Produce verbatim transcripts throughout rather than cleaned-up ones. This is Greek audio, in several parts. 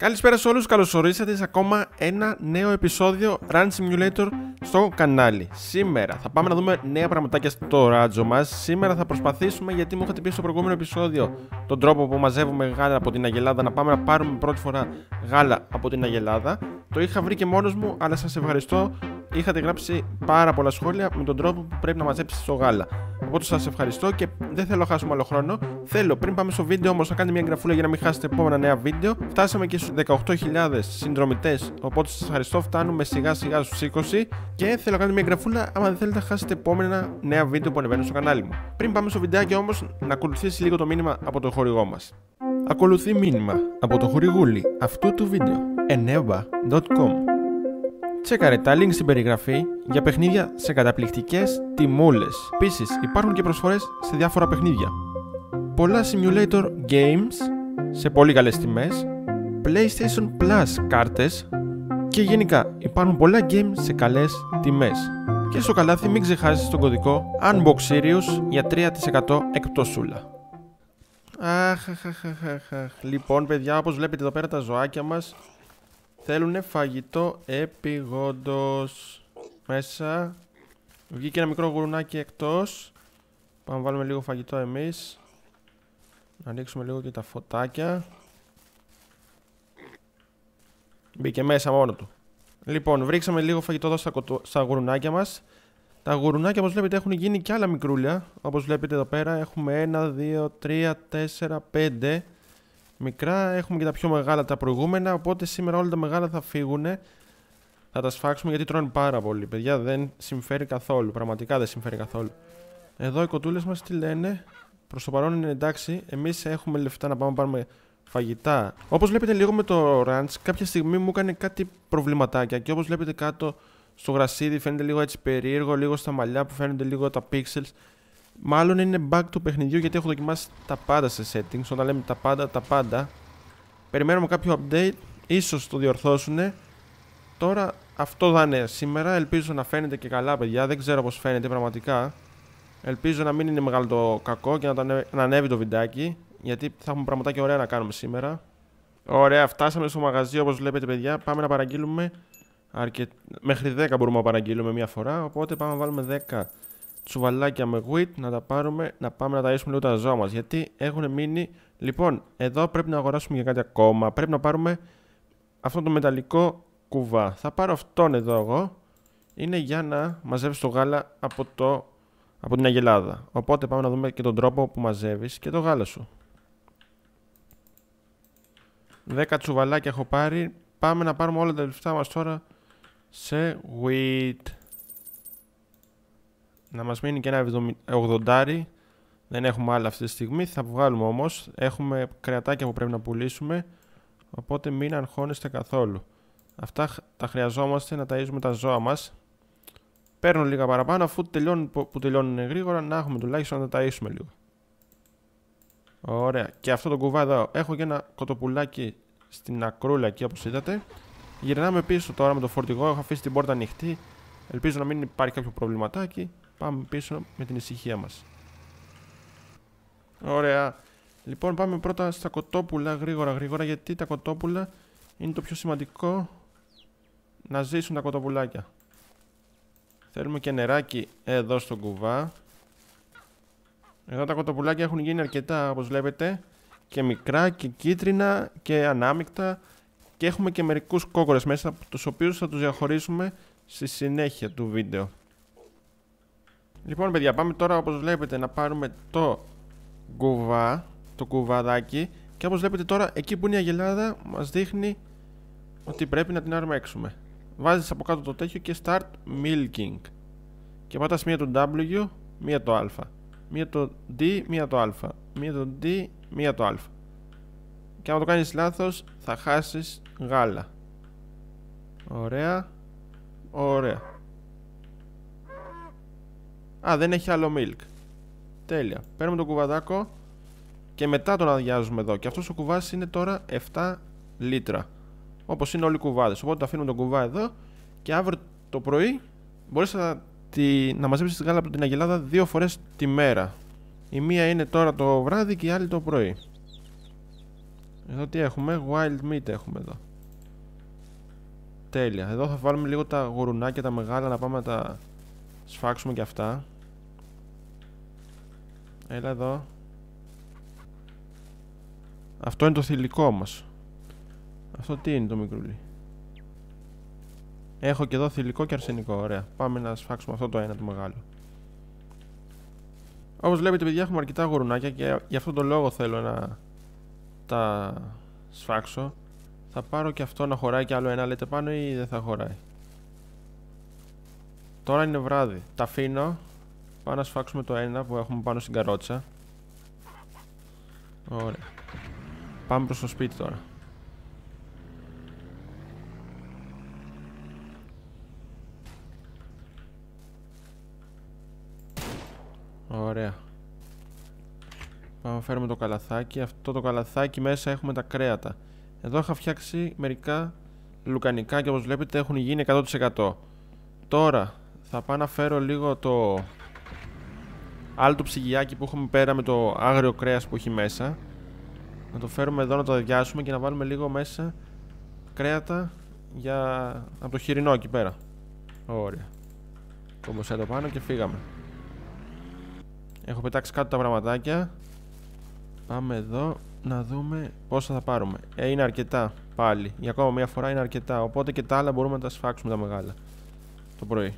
Καλησπέρα σε όλους, καλώς ορίσατε σε ακόμα ένα νέο επεισόδιο Run Simulator στο κανάλι. Σήμερα θα πάμε να δούμε νέα πραγματάκια στο ράτζο μας. Σήμερα θα προσπαθήσουμε, γιατί μου είχατε πει στο προηγούμενο επεισόδιο τον τρόπο που μαζεύουμε γάλα από την Αγελάδα, να πάμε να πάρουμε πρώτη φορά γάλα από την Αγελάδα. Το είχα βρει και μόνος μου, αλλά σας ευχαριστώ. Είχατε γράψει πάρα πολλά σχόλια με τον τρόπο που πρέπει να μαζέψεις το γάλα. Οπότε σας ευχαριστώ και δεν θέλω να χάσουμε άλλο χρόνο. Θέλω πριν πάμε στο βίντεο όμως να κάνετε μια εγγραφούλα για να μην χάσετε επόμενα νέα βίντεο. Φτάσαμε και στους δεκαοκτώ χιλιάδες συνδρομητές. Οπότε σας ευχαριστώ. Φτάνουμε σιγά σιγά στους είκοσι. Και θέλω να κάνετε μια εγγραφούλα άμα δεν θέλετε να χάσετε επόμενα νέα βίντεο που ανεβαίνουν στο κανάλι μου. Πριν πάμε στο βιντεάκι όμως, να ακολουθήσει λίγο το μήνυμα από το χορηγό μας. Ακολουθεί μήνυμα από το χορηγούλι αυτού του βίντεο. ενέβα τελεία κομ. Τσέκαρε τα link στην περιγραφή για παιχνίδια σε καταπληκτικές τιμούλες. Επίσης υπάρχουν και προσφορές σε διάφορα παιχνίδια. Πολλά simulator games σε πολύ καλές τιμές, PlayStation Plus κάρτες και γενικά υπάρχουν πολλά games σε καλές τιμές. Και στο καλάθι μην ξεχάσεις τον κωδικό UNBOXSERIOUS για τρία τοις εκατό εκπτωσούλα. Αχ, αχ, αχ, αχ, αχ. Λοιπόν παιδιά, όπως βλέπετε εδώ πέρα τα ζωάκια μας θέλουνε φαγητό επιγόντως. Μέσα βγήκε ένα μικρό γουρουνάκι εκτός. Πάμε να βάλουμε λίγο φαγητό εμείς. Να ανοίξουμε λίγο και τα φωτάκια. Μπήκε μέσα μόνο του. Λοιπόν, βρίξαμε λίγο φαγητό εδώ στα, κοτο... στα γουρουνάκια μας. Τα γουρουνάκια, όπως βλέπετε, έχουν γίνει και άλλα μικρούλια. Όπως βλέπετε εδώ πέρα έχουμε ένα, δύο, τρία, τέσσερα, πέντε μικρά. Έχουμε και τα πιο μεγάλα τα προηγούμενα. Οπότε σήμερα όλα τα μεγάλα θα φύγουν. Θα τα σφάξουμε γιατί τρώνε πάρα πολύ. Παιδιά, δεν συμφέρει καθόλου. Πραγματικά δεν συμφέρει καθόλου. Εδώ οι κοτούλες μας τι λένε? Προς το παρόν είναι εντάξει. Εμείς έχουμε λεφτά να πάμε να πάρουμε φαγητά. Όπως βλέπετε λίγο με το ranch, κάποια στιγμή μου έκανε κάτι προβληματάκια. Και όπως βλέπετε κάτω στο γρασίδι φαίνεται λίγο έτσι περίεργο. Λίγο στα μαλλιά που φαίνονται λίγο τα pixels. Μάλλον είναι bug του παιχνιδιού γιατί έχω δοκιμάσει τα πάντα σε settings. Όταν λέμε τα πάντα, τα πάντα. Περιμένουμε κάποιο update. Ίσως το διορθώσουν. Τώρα αυτό θα είναι σήμερα. Ελπίζω να φαίνεται και καλά, παιδιά. Δεν ξέρω πώς φαίνεται πραγματικά. Ελπίζω να μην είναι μεγάλο το κακό και να, το ανέβει, να ανέβει το βιντεάκι. Γιατί θα έχουμε πραγματάκια ωραία να κάνουμε σήμερα. Ωραία, φτάσαμε στο μαγαζί όπως βλέπετε, παιδιά. Πάμε να παραγγείλουμε. Αρκε... Μέχρι δέκα μπορούμε να παραγγείλουμε μία φορά. Οπότε πάμε να βάλουμε δέκα τσουβαλάκια με wheat. Να τα πάρουμε, να πάμε να ταΐσουμε λίγο τα ζώα μας. Γιατί έχουν μείνει. Λοιπόν, εδώ πρέπει να αγοράσουμε για κάτι ακόμα. Πρέπει να πάρουμε αυτό το μεταλλικό κουβά. Θα πάρω αυτόν εδώ εγώ. Είναι για να μαζεύεις το γάλα από, το... από την Αγελάδα. Οπότε πάμε να δούμε και τον τρόπο που μαζεύεις και το γάλα σου. δέκα τσουβαλάκια έχω πάρει. Πάμε να πάρουμε όλα τα λεφτά μας τώρα σε wheat. Να μας μείνει και ένα ογδόντα. Δεν έχουμε άλλα αυτή τη στιγμή. Θα βγάλουμε όμως. Έχουμε κρεατάκια που πρέπει να πουλήσουμε. Οπότε μην αγχώνεστε καθόλου. Αυτά τα χρειαζόμαστε να ταΐζουμε τα ζώα μας. Παίρνω λίγα παραπάνω αφού τελειώνουν, που τελειώνουν γρήγορα. Να έχουμε τουλάχιστον να τα ταΐσουμε λίγο. Ωραία. Και αυτό το κουβά εδώ. Έχω και ένα κοτοπουλάκι στην ακρούλα εκεί όπως είδατε. Γυρνάμε πίσω τώρα με το φορτηγό. Έχω αφήσει την πόρτα ανοιχτή. Ελπίζω να μην υπάρχει κάποιο προβληματάκι. Πάμε πίσω με την ησυχία μας. Ωραία. Λοιπόν, πάμε πρώτα στα κοτόπουλα γρήγορα γρήγορα. Γιατί τα κοτόπουλα είναι το πιο σημαντικό να ζήσουν τα κοτοπουλάκια. Θέλουμε και νεράκι εδώ στον κουβά. Εδώ τα κοτοπουλάκια έχουν γίνει αρκετά όπως βλέπετε. Και μικρά και κίτρινα και ανάμεικτα. Και έχουμε και μερικούς κόκορες μέσα, τους οποίους θα τους διαχωρίσουμε στη συνέχεια του βίντεο. Λοιπόν παιδιά, πάμε τώρα όπως βλέπετε να πάρουμε το κουβά, το κουβαδάκι. Και όπως βλέπετε τώρα εκεί που είναι η Αγελάδα μας δείχνει ότι πρέπει να την αρμέξουμε. Βάζεις από κάτω το τέτοιο και start milking. Και πατάς μία το W, μία το Α. Μία το D, μία το Α. Μία το D, μία το Α. Και αν το κάνεις λάθος θα χάσεις γάλα. Ωραία. Ωραία. Α, δεν έχει άλλο milk. Τέλεια. Παίρνουμε το κουβαδάκο και μετά τον αδειάζουμε εδώ. Και αυτός ο κουβάς είναι τώρα επτά λίτρα. Όπως είναι όλοι οι κουβάδες. Οπότε το αφήνουμε τον κουβά εδώ. Και αύριο το πρωί μπορείς να, τη, να μαζέψεις τη γάλα από την Αγελάδα δύο φορές τη μέρα. Η μία είναι τώρα το βράδυ και η άλλη το πρωί. Εδώ τι έχουμε, wild meat έχουμε εδώ. Τέλεια. Εδώ θα βάλουμε λίγο τα γουρουνάκια τα μεγάλα να πάμε να τα σφάξουμε και αυτά. Έλα εδώ. Αυτό είναι το θηλυκό μας. Αυτό τι είναι το μικρούλι? Έχω και εδώ θηλυκό και αρσενικό. Ωραία. Πάμε να σφάξουμε αυτό το ένα το μεγάλο. Όπως βλέπετε παιδιά έχουμε αρκετά γουρουνάκια και γι' αυτόν τον λόγο θέλω να τα σφάξω. Θα πάρω και αυτό να χωράει και άλλο ένα λέτε πάνω ή δεν θα χωράει? Τώρα είναι βράδυ. Τα αφήνω. Πάω να σφάξουμε το ένα που έχουμε πάνω στην καρότσα. Ωραία. Πάμε προς το σπίτι τώρα. Ωραία. Πάμε να φέρουμε το καλαθάκι. Αυτό το καλαθάκι μέσα έχουμε τα κρέατα. Εδώ είχα φτιάξει μερικά λουκανικά και όπως βλέπετε έχουν γίνει εκατό τοις εκατό. Τώρα θα πάω να φέρω λίγο το άλλο το ψυγιάκι που έχουμε πέρα με το άγριο κρέας που έχει μέσα. Να το φέρουμε εδώ να το αδειάσουμε και να βάλουμε λίγο μέσα κρέατα για... από το χοιρινό εκεί πέρα. Ωραία. Κόμποσα εδώ πάνω και φύγαμε. Έχω πετάξει κάτω τα πραγματάκια. Πάμε εδώ να δούμε πόσα θα πάρουμε. Ε, είναι αρκετά πάλι. Για ακόμα μία φορά είναι αρκετά. Οπότε και τα άλλα μπορούμε να τα σφάξουμε τα μεγάλα το πρωί.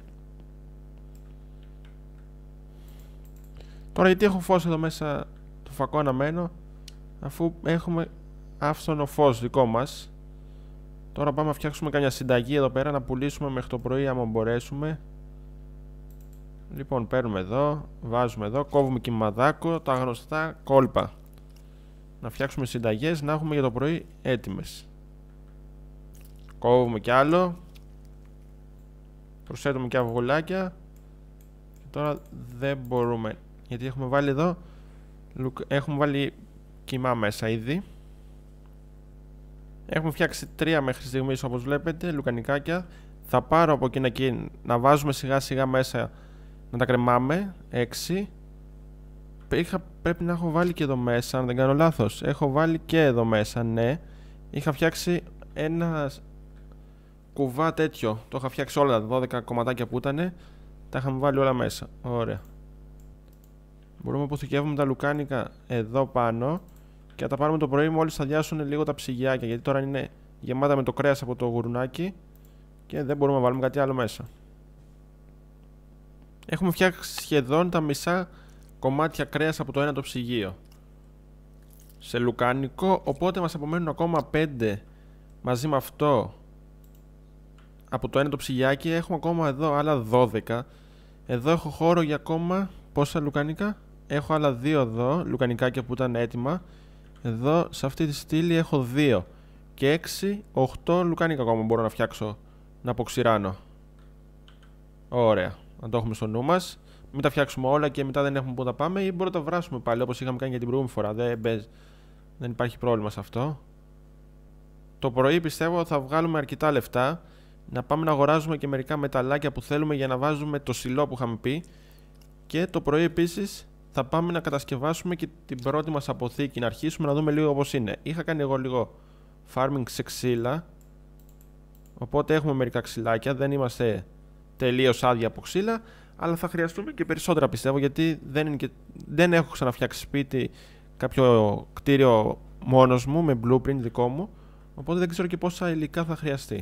Τώρα γιατί έχω φως εδώ μέσα το φακό αναμένο, αφού έχουμε άφθονο φως δικό μας. Τώρα πάμε να φτιάξουμε καμιά συνταγή εδώ πέρα να πουλήσουμε μέχρι το πρωί άμα μπορέσουμε. Λοιπόν, παίρνουμε εδώ, βάζουμε εδώ, κόβουμε κυμαδάκο, τα γνωστά κόλπα. Να φτιάξουμε συνταγές, να έχουμε για το πρωί έτοιμες. Κόβουμε κι άλλο. Προσθέτουμε και αυγουλάκια. Και τώρα δεν μπορούμε, γιατί έχουμε βάλει εδώ, έχουμε βάλει κιμά μέσα ήδη. Έχουμε φτιάξει τρία μέχρι στιγμής όπως βλέπετε, λουκανικάκια. Θα πάρω από εκεί εκεί να βάζουμε σιγά σιγά μέσα, να τα κρεμάμε. Έξι. Είχα, πρέπει να έχω βάλει και εδώ μέσα, αν δεν κάνω λάθος. Έχω βάλει και εδώ μέσα, ναι. Είχα φτιάξει ένα κουβά τέτοιο. Το είχα φτιάξει όλα τα δώδεκα κομματάκια που ήταν. Τα είχαμε βάλει όλα μέσα. Ωραία. Μπορούμε να αποθηκεύουμε τα λουκάνικα εδώ πάνω και να τα πάρουμε το πρωί μόλις θα διάσουν λίγο τα ψυγιάκια. Γιατί τώρα είναι γεμάτα με το κρέας από το γουρουνάκι και δεν μπορούμε να βάλουμε κάτι άλλο μέσα. Έχουμε φτιάξει σχεδόν τα μισά κομμάτια κρέας από το ένα το ψυγείο σε λουκάνικο, οπότε μας απομένουν ακόμα πέντε μαζί με αυτό από το ένα το ψυγιάκι. Έχουμε ακόμα εδώ άλλα δώδεκα. Εδώ έχω χώρο για ακόμα πόσα λουκάνικα? Έχω άλλα δύο εδώ λουκανικάκια που ήταν έτοιμα. Εδώ σε αυτή τη στήλη έχω δύο και έξι, οκτώ λουκάνικα ακόμα μπορώ να φτιάξω, να αποξηράνω. Ωραία, να το έχουμε στο νου μας. Μην τα φτιάξουμε όλα και μετά δεν έχουμε που τα πάμε, ή μπορούμε να τα βράσουμε πάλι όπως είχαμε κάνει για την προηγούμενη φορά. Δεν, δεν υπάρχει πρόβλημα σε αυτό. Το πρωί πιστεύω θα βγάλουμε αρκετά λεφτά. Να πάμε να αγοράζουμε και μερικά μεταλλάκια που θέλουμε για να βάζουμε το σιλό που είχαμε πει. Και το πρωί επίσης θα πάμε να κατασκευάσουμε και την πρώτη μας αποθήκη. Να αρχίσουμε να δούμε λίγο όπως είναι. Είχα κάνει εγώ λίγο farming σε ξύλα. Οπότε έχουμε μερικά ξυλάκια. Δεν είμαστε τελείως άδεια από ξύλα. Αλλά θα χρειαστούμε και περισσότερα πιστεύω, γιατί δεν, είναι και... δεν έχω ξαναφτιάξει σπίτι, κάποιο κτίριο μόνος μου με blueprint δικό μου. Οπότε δεν ξέρω και πόσα υλικά θα χρειαστεί.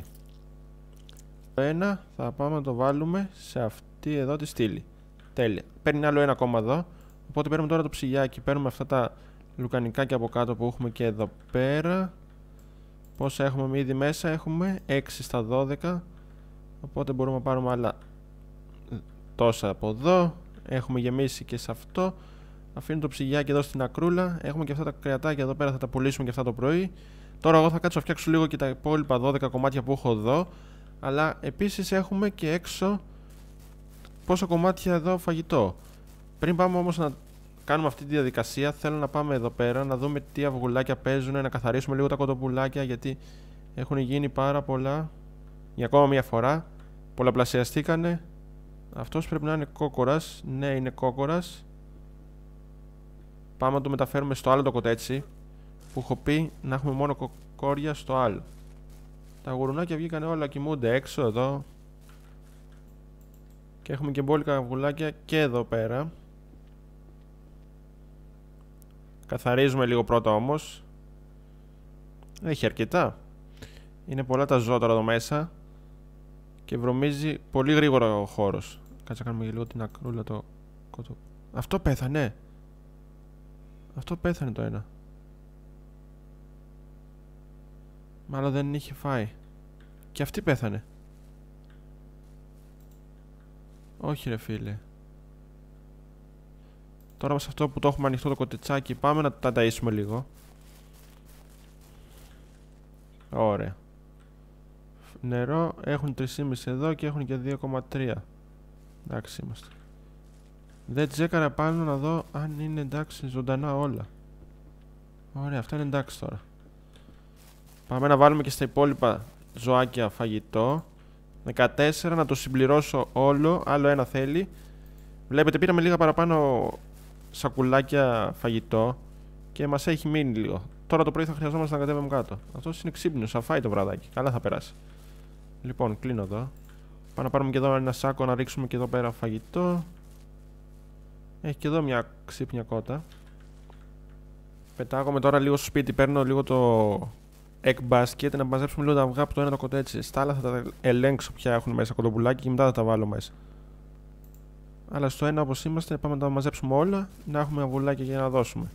Το ένα θα πάμε να το βάλουμε σε αυτή εδώ τη στήλη. Τέλεια. Παίρνει άλλο ένα ακόμα εδώ. Οπότε παίρνουμε τώρα το ψυγιάκι. Παίρνουμε αυτά τα λουκανικάκια από κάτω που έχουμε και εδώ πέρα. Πόσα έχουμε ήδη μέσα? Έχουμε έξι στα δώδεκα. Οπότε μπορούμε να πάρουμε άλλα τόσα από εδώ. Έχουμε γεμίσει και σε αυτό. Αφήνω το ψυγιάκι εδώ στην ακρούλα. Έχουμε και αυτά τα κρεατάκια εδώ πέρα. Θα τα πουλήσουμε και αυτά το πρωί. Τώρα εγώ θα κάτσω να φτιάξω λίγο και τα υπόλοιπα δώδεκα κομμάτια που έχω εδώ. Αλλά επίσης έχουμε και έξω πόσα κομμάτια εδώ φαγητό. Πριν πάμε όμως να κάνουμε αυτή τη διαδικασία, θέλω να πάμε εδώ πέρα να δούμε τι αυγουλάκια παίζουν, να καθαρίσουμε λίγο τα κοτοπουλάκια, γιατί έχουν γίνει πάρα πολλά. Για ακόμα μια φορά πολλαπλασιαστήκανε. Αυτός πρέπει να είναι κόκορας. Ναι, είναι κόκορας. Πάμε να το μεταφέρουμε στο άλλο το κοτέτσι. που έχω πει να έχουμε μόνο κοκόρια στο άλλο. Τα γουρουνάκια βγήκαν όλα, κοιμούνται έξω εδώ. Και έχουμε και μπόλικα αυγουλάκια και εδώ πέρα. Καθαρίζουμε λίγο πρώτα όμως. Έχει αρκετά. Είναι πολλά τα ζώα τώρα εδώ μέσα. Και βρωμίζει πολύ γρήγορα ο χώρος. Κάτσε να κάνουμε λίγο την ακρούλα το κότο. Αυτό πέθανε. Αυτό πέθανε το ένα. Μάλλον δεν είχε φάει. Και αυτή πέθανε. Όχι ρε φίλε. Τώρα σε αυτό που το έχουμε ανοιχτό το κοτετσάκι, πάμε να τα ταΐσουμε λίγο. Ωραία. Νερό έχουν τρία κόμμα πέντε εδώ και έχουν και δύο κόμμα τρία. Εντάξει είμαστε. Δεν τσέκαρα πάνω να δω αν είναι εντάξει ζωντανά όλα. Ωραία, αυτά είναι εντάξει τώρα. Πάμε να βάλουμε και στα υπόλοιπα ζωάκια φαγητό. δεκατέσσερα, να το συμπληρώσω όλο. Άλλο ένα θέλει. Βλέπετε πήραμε λίγα παραπάνω σακουλάκια φαγητό. Και μας έχει μείνει λίγο. Τώρα το πρωί θα χρειαζόμαστε να κατέβουμε κάτω. Αυτός είναι ξύπνιος, θα φάει το βραδάκι. Καλά θα περάσει. Λοιπόν, κλείνω εδώ. Πάμε να πάρουμε και εδώ ένα σάκο να ρίξουμε και εδώ πέρα φαγητό. Έχει και εδώ μια ξύπνια κότα. Πετάγομαι τώρα λίγο στο σπίτι. Παίρνω λίγο το egg basket να μαζέψουμε λίγο τα αυγά από το ένα το κοτέτσι. Στα άλλα θα τα ελέγξω ποια έχουν μέσα κοντοπουλάκι και μετά θα τα βάλω μέσα. Αλλά στο ένα όπως είμαστε πάμε να τα μαζέψουμε όλα. Να έχουμε αυγουλάκια για να δώσουμε.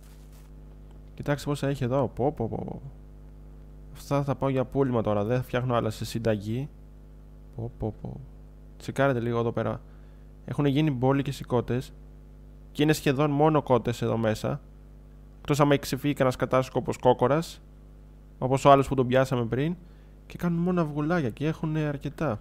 Κοιτάξτε πόσα έχει εδώ. Πω, πω, πω. Αυτά θα τα πάω για πούλημα τώρα. Δεν θα φτιάχνω άλλα σε συνταγή. Πω, πω, πω. Τσεκάρετε λίγο εδώ πέρα. Έχουν γίνει μπόλικες οι κότες. Και είναι σχεδόν μόνο κότες εδώ μέσα. Εκτός άμα έχει ξεφύγει κανένας κατάσκοπος κόκορας. Όπως ο άλλος που τον πιάσαμε πριν. Και κάνουν μόνο αυγουλάκια και έχουν αρκετά.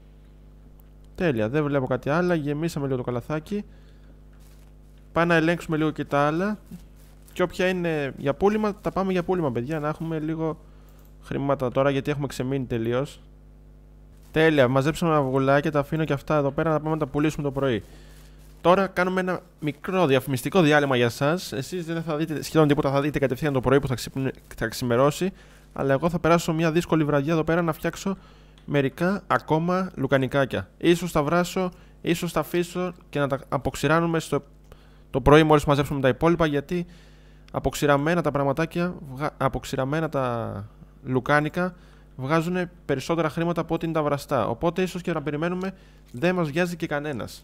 Τέλεια. Δεν βλέπω κάτι άλλο. Γεμίσαμε λίγο το καλαθάκι. Πάμε να ελέγξουμε λίγο και τα άλλα. Και όποια είναι για πούλημα, τα πάμε για πούλημα, παιδιά. Να έχουμε λίγο χρήματα τώρα γιατί έχουμε ξεμείνει τελείως. Τέλεια. Μαζέψαμε αυγουλάκια. Τα αφήνω και αυτά εδώ πέρα να πάμε να τα πουλήσουμε το πρωί. Τώρα κάνουμε ένα μικρό διαφημιστικό διάλειμμα για εσάς. Εσείς δεν θα δείτε σχεδόν τίποτα, θα δείτε κατευθείαν το πρωί που θα, ξυπνε, θα ξημερώσει. Αλλά εγώ θα περάσω μια δύσκολη βραδιά εδώ πέρα να φτιάξω μερικά ακόμα λουκανικάκια. Ίσως τα βράσω, ίσως τα αφήσω και να τα αποξηράνουμε στο το πρωί μόλις μαζέψουμε τα υπόλοιπα. Γιατί αποξηραμένα τα πραγματάκια, αποξηραμένα τα λουκάνικα βγάζουν περισσότερα χρήματα από ό,τι είναι τα βραστά. Οπότε ίσως και να περιμένουμε δεν μας βιάζει και κανένας.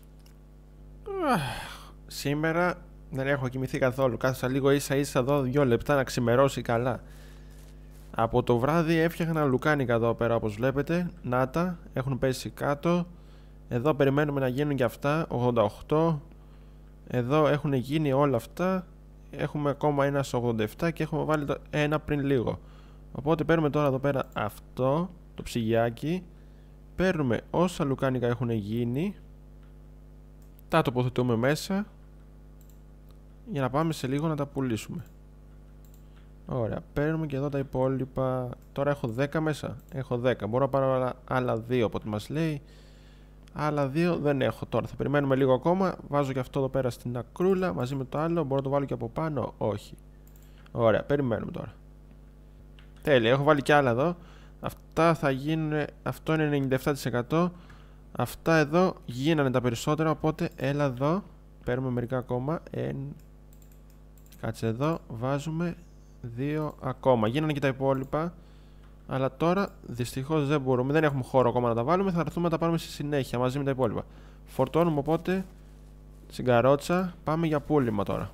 Σήμερα δεν έχω κοιμηθεί καθόλου. Κάθισα λίγο ίσα ίσα εδώ δύο λεπτά να ξημερώσει καλά. Από το βράδυ έφτιαχνα λουκάνικα εδώ πέρα όπως βλέπετε. Να τα, έχουν πέσει κάτω. Εδώ περιμένουμε να γίνουν και αυτά. ογδόντα οκτώ. Εδώ έχουν γίνει όλα αυτά. Έχουμε ακόμα ένα στο ογδόντα επτά και έχουμε βάλει το ένα πριν λίγο. Οπότε παίρνουμε τώρα εδώ πέρα αυτό το ψυγιάκι. Παίρνουμε όσα λουκάνικα έχουν γίνει. Τα τοποθετούμε μέσα. Για να πάμε σε λίγο να τα πουλήσουμε. Ωραία, παίρνουμε και εδώ τα υπόλοιπα. Τώρα έχω δέκα μέσα. Έχω δέκα. Μπορώ να πάρω άλλα, άλλα δύο από ό,τι μας λέει. Άλλα δύο δεν έχω τώρα. Θα περιμένουμε λίγο ακόμα. Βάζω και αυτό εδώ πέρα στην ακρούλα μαζί με το άλλο. Μπορώ να το βάλω και από πάνω. Όχι. Ωραία, περιμένουμε τώρα. Τέλεια, έχω βάλει και άλλα εδώ. Αυτά θα γίνουν. Αυτό είναι ενενήντα επτά τοις εκατό. Αυτά εδώ γίνανε τα περισσότερα. Οπότε έλα εδώ. Παίρνουμε μερικά ακόμα. Εν... Κάτσε εδώ. Βάζουμε δύο ακόμα. Γίνανε και τα υπόλοιπα. Αλλά τώρα δυστυχώς δεν μπορούμε. Δεν έχουμε χώρο ακόμα να τα βάλουμε. Θα έρθουμε να τα πάρουμε στη συνέχεια μαζί με τα υπόλοιπα. Φορτώνουμε οπότε στην καρότσα. Πάμε για πούλημα τώρα.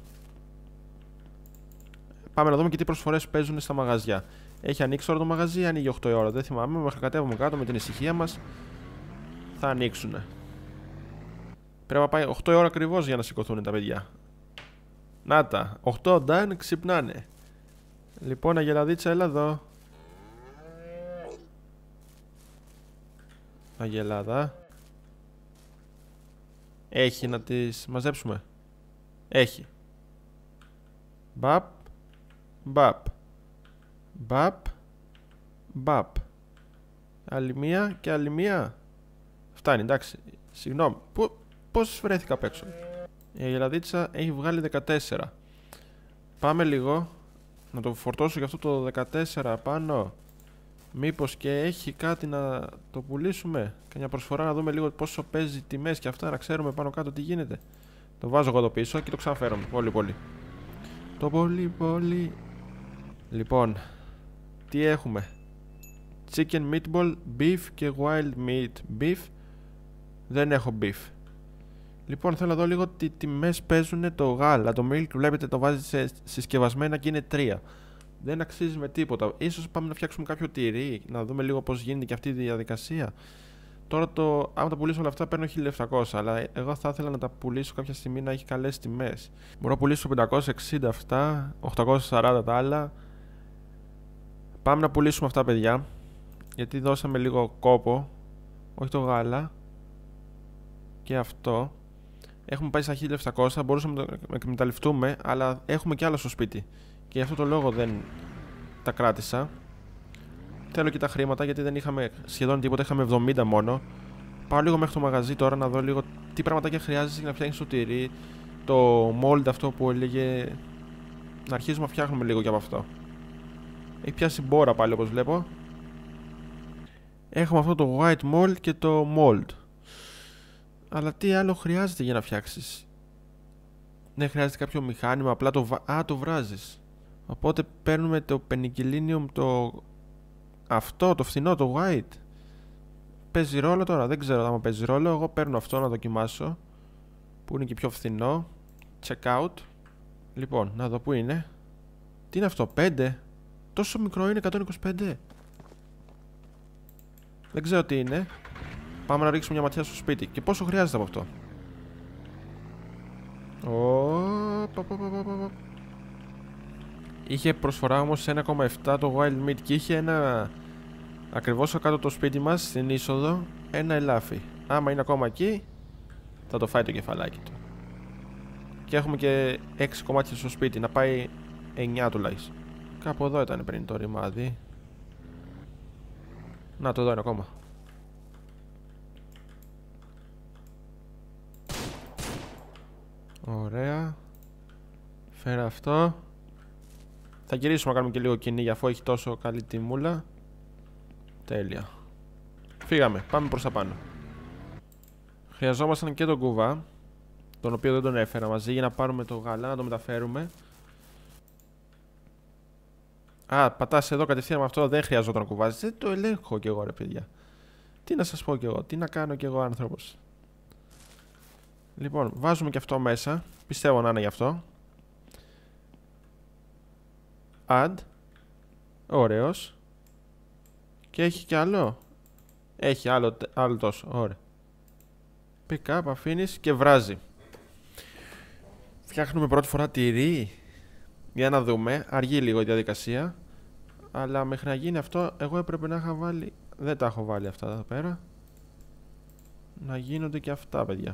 Πάμε να δούμε και τι προσφορές παίζουν στα μαγαζιά. Έχει ανοίξει τώρα το μαγαζί. Ανοίγει οκτώ η ώρα. Δεν θυμάμαι. Μέχρι κατέβουμε κάτω με την ησυχία μας. Θα ανοίξουν. Πρέπει να πάει οκτώ η ώρα ακριβώς για να σηκωθούν τα παιδιά. Να τα. οκτώ νταν ξυπνάνε. Λοιπόν, Αγελαδίτσα, έλα εδώ. Αγελάδα. Έχει να τις μαζέψουμε. Έχει. Μπαπ. Μπαπ. Μπαπ. Μπαπ. Άλλη μία και άλλη μία. Φτάνει, εντάξει. Συγγνώμη. Πώς βρέθηκα απ' έξω. Η Αγελαδίτσα έχει βγάλει δεκατέσσερα. Πάμε λίγο. Να το φορτώσω για αυτό το δεκατέσσερα πάνω. Μήπως και έχει κάτι να το πουλήσουμε. Καμιά προσφορά να δούμε λίγο πόσο παίζει τιμές και αυτά, να ξέρουμε πάνω κάτω τι γίνεται. Το βάζω εγώ εδώ πίσω και το ξαναφέρω. Πολύ πολύ. Το πολύ πολύ. Λοιπόν, τι έχουμε? Chicken meatball, beef και wild meat. Beef. Δεν έχω beef. Λοιπόν, θέλω να δω λίγο τι τιμές παίζουν το γάλα. Το milk, βλέπετε, το βάζει σε συσκευασμένα και είναι τρία. Δεν αξίζει με τίποτα. Ίσως πάμε να φτιάξουμε κάποιο τυρί, να δούμε λίγο πώς γίνεται και αυτή η διαδικασία. Τώρα, το, άμα τα πουλήσω όλα αυτά, παίρνω χίλια επτακόσια. Αλλά εγώ θα ήθελα να τα πουλήσω κάποια στιγμή να έχει καλές τιμές. Μπορώ να πουλήσω πεντακόσια εξήντα αυτά, οκτακόσια σαράντα τα άλλα. Πάμε να πουλήσουμε αυτά, παιδιά. Γιατί δώσαμε λίγο κόπο. Όχι το γάλα. Και αυτό. Έχουμε πάει στα χίλια επτακόσια. Μπορούσαμε να το εκμεταλλευτούμε, αλλά έχουμε κι άλλο στο σπίτι. Και γι' αυτό το λόγο δεν τα κράτησα. Θέλω και τα χρήματα, γιατί δεν είχαμε σχεδόν τίποτα. Είχαμε εβδομήντα μόνο. Πάω λίγο μέχρι το μαγαζί τώρα να δω λίγο τι πραγματάκια χρειάζεσαι για να φτιάξεις το τυρί. Το mold αυτό που έλεγε. Να αρχίσουμε να φτιάχνουμε λίγο και από αυτό. Έχει πιάσει μπόρα πάλι, όπως βλέπω. Έχουμε αυτό το white mold και το mold. Αλλά τι άλλο χρειάζεται για να φτιάξεις? Δεν χρειάζεται κάποιο μηχάνημα, απλά το, βα... Α, το βράζεις. Οπότε παίρνουμε το penicillinium, το... αυτό, το φθηνό, το white. Παίζει ρόλο τώρα, δεν ξέρω αν παίζει ρόλο. Εγώ παίρνω αυτό να δοκιμάσω, που είναι και πιο φθηνό. Check out. Λοιπόν, να δω που είναι. Τι είναι αυτό, πέντε? Τόσο μικρό είναι, εκατόν είκοσι πέντε. Δεν ξέρω τι είναι. Πάμε να ρίξουμε μια ματιά στο σπίτι. Και πόσο χρειάζεται από αυτό? Oh, πα, πα, πα, πα. Είχε προσφορά όμως ένα κόμμα επτά το wild meat και είχε ένα, ακριβώς κάτω το σπίτι μας, στην είσοδο, ένα ελάφι. Άμα είναι ακόμα εκεί, θα το φάει το κεφαλάκι του. Και έχουμε και έξι κομμάτια στο σπίτι, να πάει εννιά τουλάχιστον. Κάπου εδώ ήταν πριν το ρημάδι. Να, το εδώ είναι ακόμα. Ωραία. Φέρα αυτό. Θα γυρίσουμε να κάνουμε και λίγο κυνήγι, αφού έχει τόσο καλή τιμούλα. Τέλεια. Φύγαμε, πάμε προς τα πάνω. Χρειαζόμασταν και τον κουβά, τον οποίο δεν τον έφερα μαζί, για να πάρουμε το γάλα, να το μεταφέρουμε. Α, πατάς εδώ κατευθείαν με αυτό, δεν χρειαζόταν να κουβάζεις. Δεν το ελέγχω κι εγώ, ρε παιδιά. Τι να σας πω κι εγώ, τι να κάνω κι εγώ, άνθρωπος. Λοιπόν, βάζουμε και αυτό μέσα. Πιστεύω να είναι γι' αυτό. Add. Ωραίος. Και έχει κι άλλο. Έχει άλλο, άλλο τόσο, ωραία. Pick up, αφήνεις και βράζει. Φτιάχνουμε πρώτη φορά τυρί. Για να δούμε, αργεί λίγο η διαδικασία. Αλλά μέχρι να γίνει αυτό, εγώ έπρεπε να είχα βάλει. Δεν τα έχω βάλει αυτά εδώ πέρα. Να γίνονται και αυτά, παιδιά.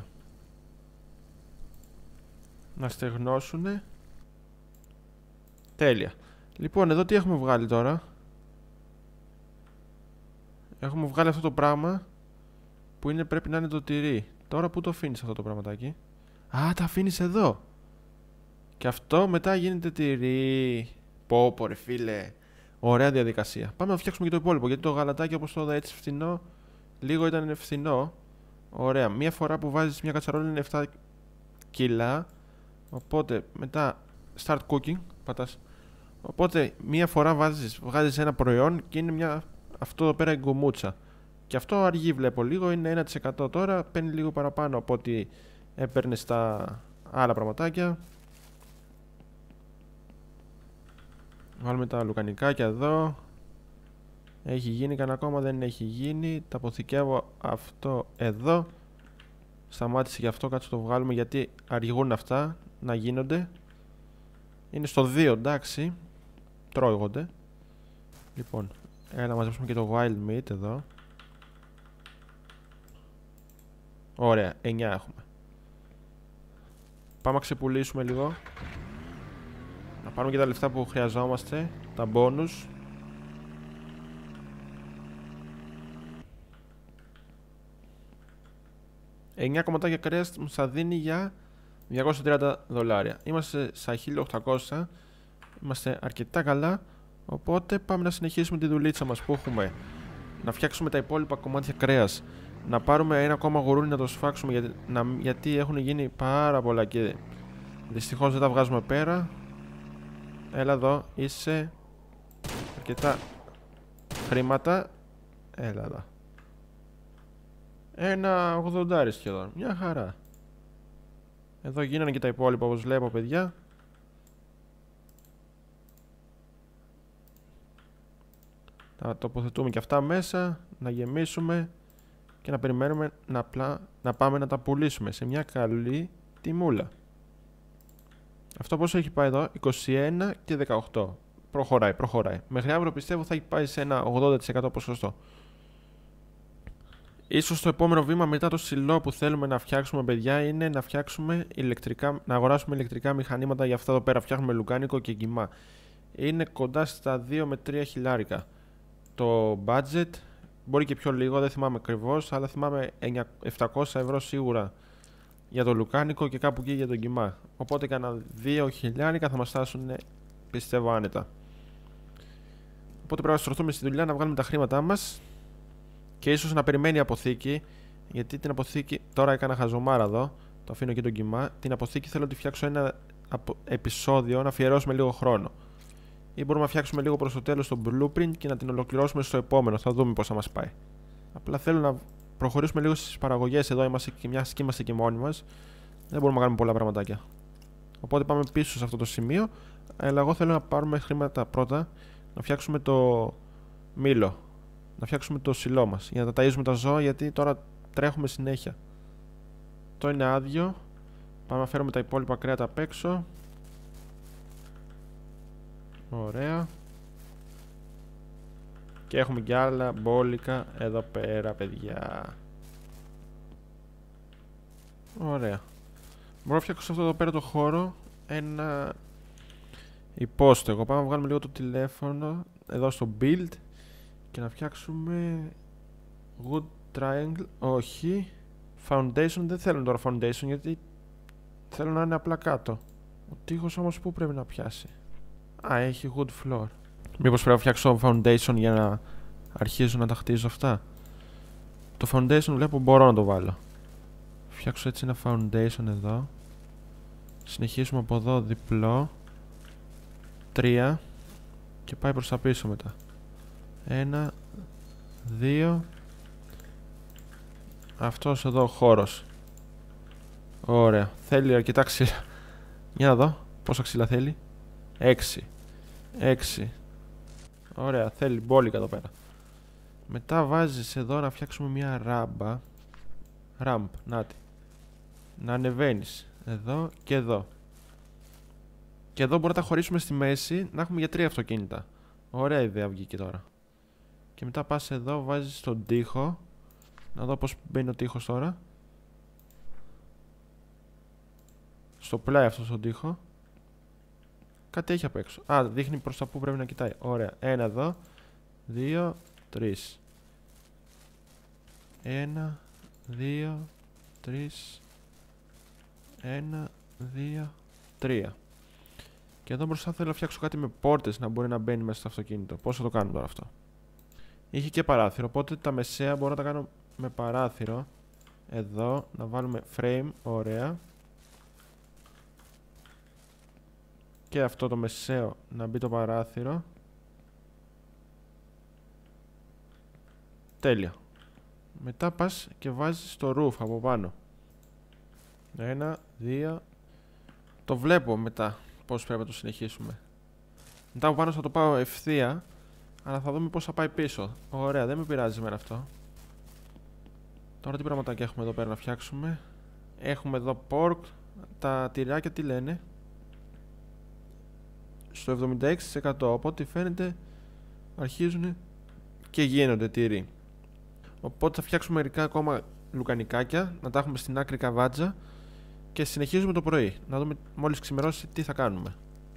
Να στεγνώσουνε. Τέλεια. Λοιπόν, εδώ τι έχουμε βγάλει τώρα? Έχουμε βγάλει αυτό το πράγμα που είναι, πρέπει να είναι το τυρί. Τώρα που το αφήνεις αυτό το πραγματάκι? Α, τα αφήνεις εδώ. Και αυτό μετά γίνεται τυρί. Πω πω ρε φίλε. Ωραία διαδικασία. Πάμε να φτιάξουμε και το υπόλοιπο, γιατί το γαλατάκι, όπως το είδα έτσι φθηνό, λίγο ήταν φθηνό. Ωραία. Μία φορά που βάζεις μια κατσαρόλα είναι επτά κιλά. Οπότε μετά start cooking, πατάς. Οπότε μία φορά βάζεις, βγάζεις ένα προϊόν και είναι μια, αυτό εδώ πέρα η γκουμούτσα. Και αυτό αργεί, βλέπω λίγο, είναι ένα τοις εκατό τώρα, παίρνει λίγο παραπάνω από ό,τι έπαιρνε στα άλλα πραγματάκια. Βάλουμε τα λουκανικάκια εδώ. Έχει γίνει κανένα ακόμα? Δεν έχει γίνει. Τα αποθηκεύω αυτό εδώ. Σταμάτησε γι' αυτό, κάτσε το βγάλουμε, γιατί αργούν αυτά να γίνονται. Είναι στο δύο, εντάξει. Τρώγονται. Λοιπόν, έλα να μαζέψουμε και το wild meat εδώ. Ωραία, εννιά έχουμε. Πάμε να ξεπουλήσουμε λίγο. Να πάρουμε και τα λεφτά που χρειαζόμαστε. Τα bonus. εννιά κομματάκια κρέας μου θα δίνει για διακόσια τριάντα δολάρια. Είμαστε στα χίλια οκτακόσια. Είμαστε αρκετά καλά. Οπότε πάμε να συνεχίσουμε τη δουλίτσα μας που έχουμε. Να φτιάξουμε τα υπόλοιπα κομμάτια κρέας. Να πάρουμε ένα ακόμα γουρούνι να το σφάξουμε γιατί, να, γιατί έχουν γίνει πάρα πολλά και δυστυχώς δεν τα βγάζουμε πέρα. Έλα εδώ, είσαι αρκετά χρήματα. Έλα εδώ. Ένα ογδοντάρι σχεδόν, μια χαρά. Εδώ γίνανε και τα υπόλοιπα όπως βλέπω, παιδιά. Θα τοποθετούμε και αυτά μέσα, να γεμίσουμε και να περιμένουμε να, απλά, να πάμε να τα πουλήσουμε σε μια καλή τιμούλα. Αυτό πόσο έχει πάει εδώ, είκοσι ένα και δεκαοκτώ. Προχωράει, προχωράει. Μέχρι αύριο πιστεύω θα έχει πάει σε ένα ογδόντα τοις εκατό ποσοστό. Ίσως το επόμενο βήμα μετά το σιλό που θέλουμε να φτιάξουμε, παιδιά, είναι να φτιάξουμε ηλεκτρικά, να αγοράσουμε ηλεκτρικά μηχανήματα για αυτά εδώ πέρα. Φτιάχνουμε λουκάνικο και γκιμά. Είναι κοντά στα δύο με τρία χιλιάρικα. Το budget μπορεί και πιο λίγο, δεν θυμάμαι ακριβώς, αλλά θυμάμαι επτακόσια ευρώ σίγουρα για το λουκάνικο και κάπου εκεί για τον γκιμά. Οπότε κανένα δύο χιλιάρικα θα μας φτάσουν, πιστεύω, άνετα. Οπότε πρέπει να στρωθούμε στη δουλειά να βγάλουμε τα χρήματά μας και ίσως να περιμένει η αποθήκη. Γιατί την αποθήκη, τώρα έκανα χαζομάρα εδώ, το αφήνω και τον γκιμά. Την αποθήκη θέλω να τη φτιάξω ένα επεισόδιο, να αφιερώσουμε λίγο χρόνο. Ή μπορούμε να φτιάξουμε λίγο προς το τέλος το blueprint και να την ολοκληρώσουμε στο επόμενο. Θα δούμε πώς θα μας πάει. Απλά θέλω να προχωρήσουμε λίγο στις παραγωγές. Εδώ είμαστε και μιας και είμαστε και μόνοι μας. Δεν μπορούμε να κάνουμε πολλά πραγματάκια. Οπότε πάμε πίσω σε αυτό το σημείο. Αλλά εγώ θέλω να πάρουμε χρήματα πρώτα. Να φτιάξουμε το μήλο. Να φτιάξουμε το σιλό μας. Για να τα ταΐζουμε τα ζώα, γιατί τώρα τρέχουμε συνέχεια. Το είναι άδειο. Πάμε να φέρουμε τα υπόλοιπα κρέατα απ' έξω. Ωραία. Και έχουμε και άλλα μπόλικα εδώ πέρα, παιδιά. Ωραία. Μπορώ να φτιάξω αυτό εδώ πέρα το χώρο ένα υπόστεγο. Πάμε να βγάλουμε λίγο το τηλέφωνο εδώ στο build και να φτιάξουμε wood triangle. Όχι. Foundation, δεν θέλω τώρα foundation γιατί θέλω να είναι απλά κάτω. Ο τοίχος όμως που πρέπει να πιάσει? Α, έχει wood floor. Μήπως πρέπει να φτιάξω foundation για να αρχίσω να τα χτίζω αυτά? Το foundation βλέπω μπορώ να το βάλω. Φτιάξω έτσι ένα foundation εδώ. Συνεχίσουμε από εδώ διπλό. Τρία. Και πάει προς τα πίσω μετά. Ένα. Δύο. Αυτός εδώ ο χώρος. Ωραία. Θέλει αρκετά ξύλα. Για να δω πόσα ξύλα θέλει. Έξι. Έξι. Ωραία, θέλει μπόλικα εδώ πέρα. Μετά βάζεις εδώ να φτιάξουμε μια ράμπα. Ραμπ, νάτι. Να ανεβαίνεις εδώ και εδώ. Και εδώ μπορούμε να τα χωρίσουμε στη μέση, να έχουμε για τρία αυτοκίνητα. Ωραία ιδέα βγήκε τώρα. Και μετά πας εδώ, βάζεις τον τοίχο. Να δω πως μπαίνει ο τοίχος τώρα. Στο πλάι αυτό τον τοίχο. Κάτι έχει απ' έξω. Α, δείχνει προς τα που πρέπει να κοιτάει. Ωραία. Ένα εδώ. Δύο. Τρεις. Ένα. Δύο. Τρεις. Ένα. Δύο. Τρία. Και εδώ μπροστά θέλω να φτιάξω κάτι με πόρτες να μπορεί να μπαίνει μέσα στο αυτοκίνητο. Πώς θα το κάνουμε τώρα αυτό? Είχε και παράθυρο. Οπότε τα μεσαία μπορώ να τα κάνω με παράθυρο. Εδώ. Να βάλουμε frame. Ωραία. Και αυτό το μεσαίο να μπει το παράθυρο. Τέλεια. Μετά πας και βάζεις το roof από πάνω. Ένα, δύο. Το βλέπω μετά πώς πρέπει να το συνεχίσουμε. Μετά από πάνω θα το πάω ευθεία. Αλλά θα δούμε πώς θα πάει πίσω. Ωραία, δεν με πειράζει εμένα αυτό. Τώρα τι πραγματάκια έχουμε εδώ πέρα να φτιάξουμε? Έχουμε εδώ pork. Τα τυράκια τι λένε? Στο εβδομήντα έξι τοις εκατό, οπότε φαίνεται αρχίζουν και γίνονται τυρί. Οπότε θα φτιάξουμε μερικά ακόμα λουκανικάκια, να τα έχουμε στην άκρη καβάτζα και συνεχίζουμε το πρωί. Να δούμε μόλις ξημερώσει τι θα κάνουμε.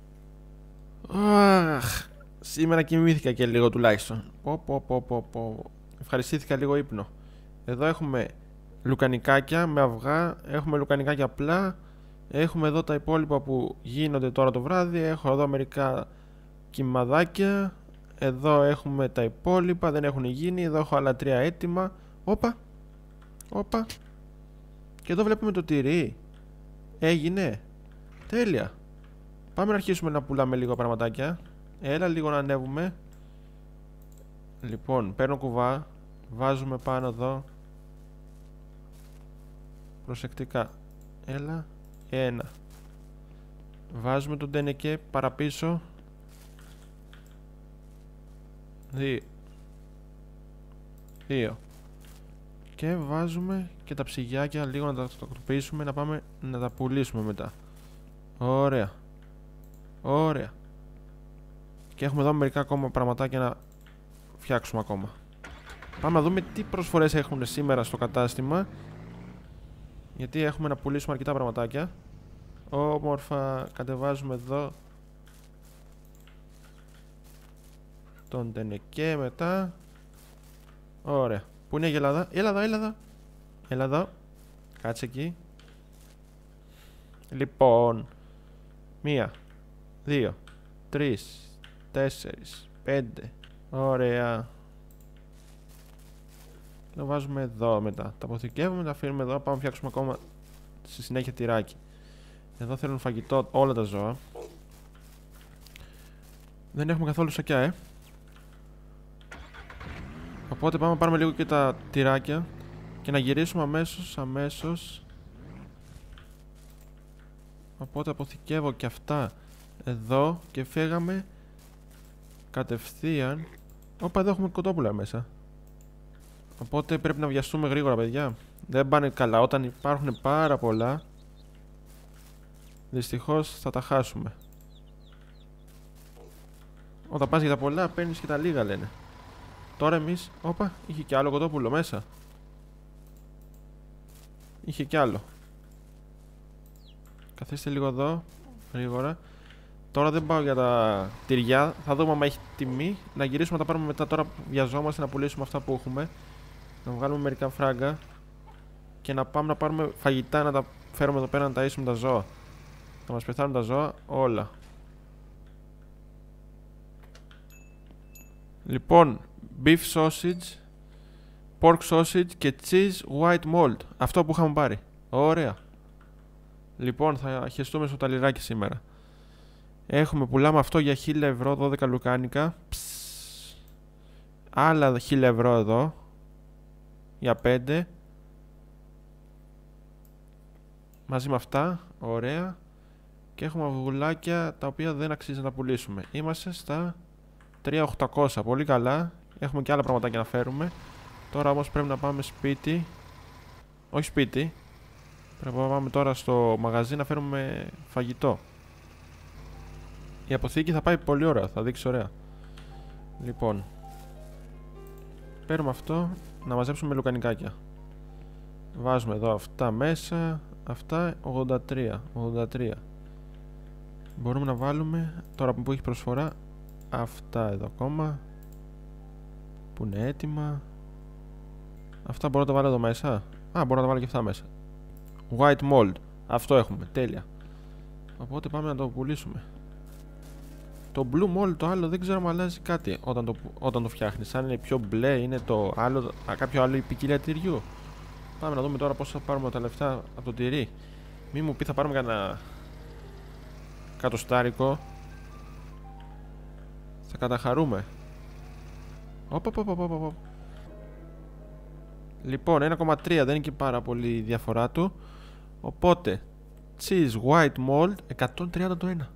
Αχ, σήμερα κοιμήθηκα και λίγο τουλάχιστον. Πω, πω, πω, πω, πω. Ευχαριστήθηκα λίγο ύπνο. Εδώ έχουμε λουκανικάκια με αυγά, έχουμε λουκανικάκια απλά Έχουμε εδώ τα υπόλοιπα που γίνονται τώρα το βράδυ. Έχω εδώ μερικά κυμαδάκια. Εδώ έχουμε τα υπόλοιπα, δεν έχουν γίνει. Εδώ έχω άλλα τρία έτοιμα. Όπα. Όπα. Και εδώ βλέπουμε το τυρί. Έγινε. Τέλεια. Πάμε να αρχίσουμε να πουλάμε λίγο πραγματάκια. Έλα λίγο να ανέβουμε. Λοιπόν, παίρνω κουβά. Βάζουμε πάνω εδώ. Προσεκτικά. Έλα. Ένα. Βάζουμε τον τενεκέ παραπίσω. Δύο. Δύο. Και βάζουμε και τα ψυγιάκια λίγο να τα τακτοποιήσουμε, να πάμε να τα πουλήσουμε μετά. Ωραία. Ωραία. Και έχουμε εδώ μερικά ακόμα πραγματάκια να φτιάξουμε ακόμα. Πάμε να δούμε τι προσφορές έχουν σήμερα στο κατάστημα. Γιατί έχουμε να πουλήσουμε αρκετά πραγματάκια. Όμορφα. Κατεβάζουμε εδώ τον τενεκέ μετά. Ωραία. Πού είναι η Ελλάδα? Έλα εδώ, έλα εδώ. Έλα εδώ. Κάτσε εκεί. Λοιπόν. Μία. Δύο. Τρεις. Τέσσερις. Πέντε. Ωραία. Το βάζουμε εδώ μετά. Τα αποθηκεύουμε, τα αφήνουμε εδώ. Πάμε να φτιάξουμε ακόμα στη συνέχεια τυράκι. Εδώ θέλουν φαγητό όλα τα ζώα. Δεν έχουμε καθόλου σακιά, ε. Οπότε πάμε να πάρουμε λίγο και τα τυράκια και να γυρίσουμε αμέσως, αμέσως. Οπότε αποθηκεύω και αυτά εδώ και φύγαμε κατευθείαν. Όπα, εδώ έχουμε κοτόπουλα μέσα. Οπότε πρέπει να βιαστούμε γρήγορα, παιδιά. Δεν πάνε καλά. Όταν υπάρχουν πάρα πολλά, δυστυχώς θα τα χάσουμε. Όταν πας για τα πολλά, παίρνεις και τα λίγα, λένε. Τώρα εμείς... Όπα, είχε και άλλο κοτόπουλο μέσα. Είχε κι άλλο. Καθίστε λίγο εδώ, γρήγορα. Τώρα δεν πάω για τα τυριά. Θα δούμε αν έχει τιμή. Να γυρίσουμε να τα πάρουμε μετά. Τώρα βιαζόμαστε να πουλήσουμε αυτά που έχουμε. Να βγάλουμε μερικά φράγκα. Και να πάμε να πάρουμε φαγητά, να τα φέρουμε εδώ πέρα να ταΐσουμε τα ζώα. Θα μας πεθάνουν τα ζώα όλα. Λοιπόν, beef sausage, pork sausage και cheese white mold. Αυτό που είχαμε πάρει. Ωραία. Λοιπόν, θα χεστούμε στο ταλιράκι σήμερα. Έχουμε, πουλάμε αυτό για χίλια ευρώ, δώδεκα λουκάνικα. Ψ. Άλλα χίλια ευρώ εδώ. Για πέντε. Μαζί με αυτά, ωραία. Και έχουμε αυγουλάκια τα οποία δεν αξίζει να τα πουλήσουμε. Είμαστε στα τρία χιλιάδες οκτακόσια, πολύ καλά. Έχουμε και άλλα πραγματάκια να φέρουμε. Τώρα όμως πρέπει να πάμε σπίτι. Όχι σπίτι. Πρέπει να πάμε τώρα στο μαγαζί να φέρουμε φαγητό. Η αποθήκη θα πάει πολύ ωραία, θα δείξει ωραία. Λοιπόν, παίρνουμε αυτό, να μαζέψουμε λουκανικάκια. Βάζουμε εδώ αυτά μέσα. Αυτά ογδόντα τρία, ογδόντα τρία. Μπορούμε να βάλουμε, τώρα που έχει προσφορά, αυτά εδώ ακόμα που είναι έτοιμα. Αυτά μπορώ να τα βάλω εδώ μέσα. Α, μπορώ να τα βάλω και αυτά μέσα. White mold, αυτό έχουμε, τέλεια. Οπότε πάμε να το πουλήσουμε. Το blue mold το άλλο δεν ξέρω αν αλλάζει κάτι όταν το, όταν το φτιάχνεις. Αν είναι πιο μπλε, είναι το άλλο, α, κάποιο άλλο ποικιλία τυριού. Πάμε να δούμε τώρα πώς θα πάρουμε τα λεφτά από το τυρί. Μη μου πει θα πάρουμε κανένα κατοστάρικο. Θα καταχαρούμε. Οπα, οπα, οπα, οπα. Λοιπόν, ένα κόμμα τρία δεν είναι και πάρα πολύ η διαφορά του. Οπότε cheese white mold εκατόν τριάντα το ένα.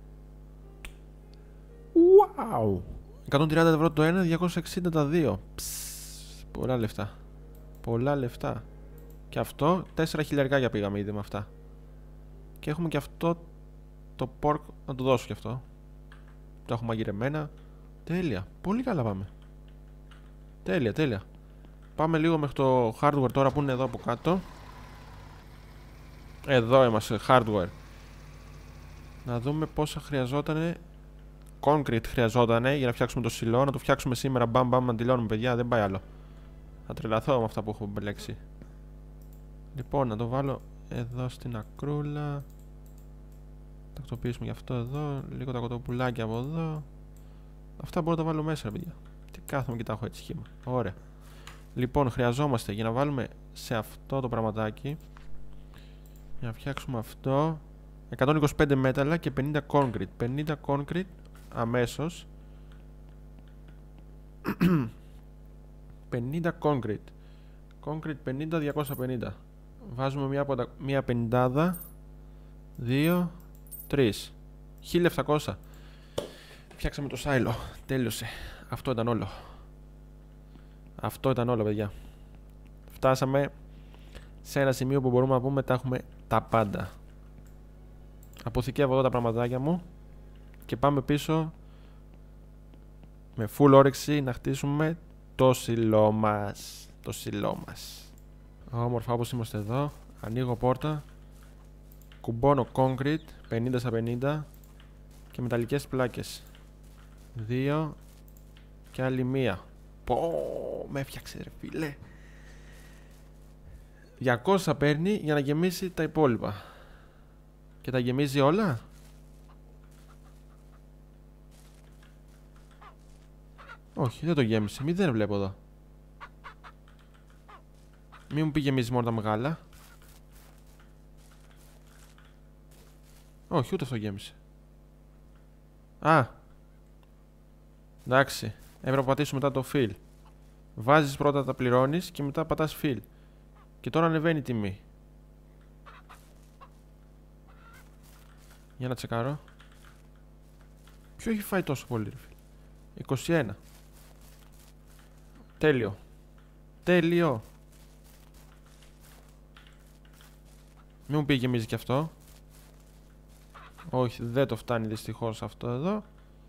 Wow. εκατόν τριάντα ευρώ το ένα, διακόσια εξήντα τα δύο. Ψ, πολλά λεφτά. Πολλά λεφτά. Και αυτό, τέσσερα χιλιαρικάκια πήγαμε ήδη με αυτά. Και έχουμε και αυτό το pork, να το δώσω και αυτό. Το έχουμε μαγειρεμένα. Τέλεια, πολύ καλά πάμε. Τέλεια, τέλεια. Πάμε λίγο μέχρι το hardware τώρα που είναι εδώ από κάτω. Εδώ είμαστε, hardware. Να δούμε πόσα χρειαζότανε. Concrete χρειαζότανε για να φτιάξουμε το σιλό. Να το φτιάξουμε σήμερα, μπαμ μπαμ, να δηλώνουμε, παιδιά, δεν πάει άλλο. Θα τρελαθώ με αυτά που έχω μπλέξει. Λοιπόν, να το βάλω εδώ στην ακρούλα. Τακτοποιήσουμε γι' αυτό εδώ. Λίγο τα κοτοπουλάκια από εδώ. Αυτά μπορώ να τα βάλω μέσα, ρε παιδιά. Τι κάθομαι και τα έχω έτσι σχήμα. Ωραία. Λοιπόν, χρειαζόμαστε για να βάλουμε σε αυτό το πραγματάκι. Για να φτιάξουμε αυτό. εκατόν είκοσι πέντε μέταλλα και πενήντα concrete. πενήντα concrete αμέσως. πενήντα concrete. Concrete πενήντα, διακόσια πενήντα. Βάζουμε μια, από τα, μια πενηντάδα. δύο, τρία. χίλια επτακόσια. Φτιάξαμε το σάιλο. Τέλειωσε. Αυτό ήταν όλο. Αυτό ήταν όλο, παιδιά. Φτάσαμε σε ένα σημείο που μπορούμε να πούμε τα έχουμε τα πάντα. Αποθηκεύω εδώ τα πραγματάκια μου και πάμε πίσω με full όρεξη να χτίσουμε το σιλό μας. Το σιλό μας. Όμορφα όπως είμαστε εδώ. Ανοίγω πόρτα. Κουμπώνω concrete πενήντα στα πενήντα και μεταλλικές πλάκες. Δύο και άλλη μία. Πω, με έφτιαξε ρε φίλε. διακόσια παίρνει για να γεμίσει τα υπόλοιπα. Και τα γεμίζει όλα. Όχι, δεν το γέμισε. Μηδέν βλέπω εδώ. Μην μου πει γεμίζει μόνο τα μεγάλα. Όχι, ούτε αυτό γέμισε. Α. Εντάξει. Έπρεπε να πατήσουμε μετά το fill. Βάζεις πρώτα τα πληρώνεις και μετά πατάς fill. Και τώρα ανεβαίνει η τιμή. Για να τσεκάρω. Ποιο έχει φάει τόσο πολύ, ρε φίλε? είκοσι ένα. Τέλειο. Τέλειο. Μην μου πει γεμίζει και αυτό. Όχι, δεν το φτάνει δυστυχώς αυτό εδώ.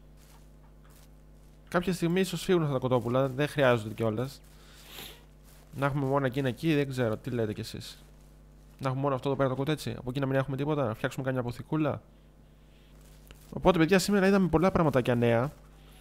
Κάποια στιγμή ίσως φύγουν αυτά τα κοτόπουλα. Δεν χρειάζονται κιόλας. Να έχουμε μόνο εκείνα εκεί, δεν ξέρω. Τι λέτε κι εσείς? Να έχουμε μόνο αυτό εδώ πέρα το κοτέτσι. Από εκεί να μην έχουμε τίποτα. Να φτιάξουμε καμιά αποθηκούλα. Οπότε, παιδιά, σήμερα είδαμε πολλά πραγματάκια νέα.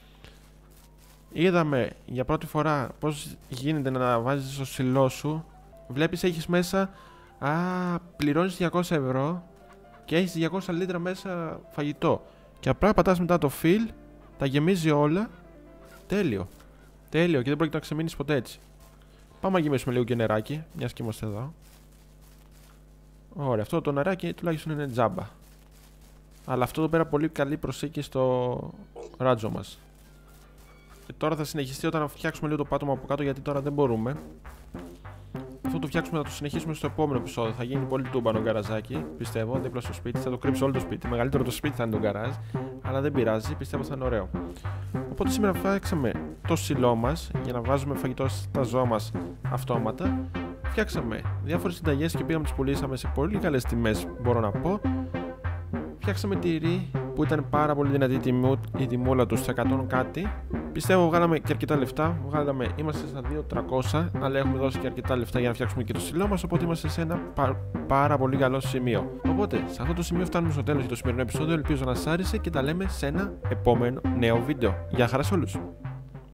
Είδαμε για πρώτη φορά πώς γίνεται να βάζεις το σιλό σου. Βλέπεις, έχεις μέσα. Α, πληρώνεις διακόσια ευρώ και έχεις διακόσια λίτρα μέσα φαγητό. Και απλά πατάς μετά το fill, τα γεμίζει όλα. Τέλειο. Τέλειο και δεν πρόκειται να ξεμείνεις ποτέ έτσι. Πάμε να γεμίσουμε λίγο και νεράκι, μιας και είμαστε εδώ. Ωραία, αυτό το νεράκι τουλάχιστον είναι τζάμπα. Αλλά αυτό εδώ πέρα πολύ καλή προσήκη στο ράτζο μας. Και τώρα θα συνεχιστεί όταν φτιάξουμε λίγο το πάτωμα από κάτω, γιατί τώρα δεν μπορούμε. Αυτό το φτιάξουμε, θα το συνεχίσουμε στο επόμενο επεισόδιο. Θα γίνει πολύ τούμπανο γκαραζάκι, πιστεύω, δίπλα στο σπίτι. Θα το κρύψω όλο το σπίτι. Μεγαλύτερο το σπίτι θα είναι το γκαράζ, αλλά δεν πειράζει, πιστεύω θα είναι ωραίο. Οπότε σήμερα φτιάξαμε το σιλό μας για να βάζουμε φαγητό στα ζώα μας αυτόματα. Φτιάξαμε διάφορες συνταγές και πήγαμε τις πουλήσαμε σε πολύ καλές τιμές, μπορώ να πω. Φτιάξαμε τυρί που ήταν πάρα πολύ δυνατή η, τιμού, η τιμούλα του στα εκατό κάτι. Πιστεύω βγάλαμε και αρκετά λεφτά. Βγάλαμε, είμαστε στα δύο χιλιάδες τριακόσια, αλλά έχουμε δώσει και αρκετά λεφτά για να φτιάξουμε και το σιλό μας. Οπότε είμαστε σε ένα πα, πάρα πολύ καλό σημείο. Οπότε σε αυτό το σημείο φτάνουμε στο τέλος για το σημερινό επεισόδιο. Ελπίζω να σας άρεσε και τα λέμε σε ένα επόμενο νέο βίντεο. Γεια χαρά σε όλους!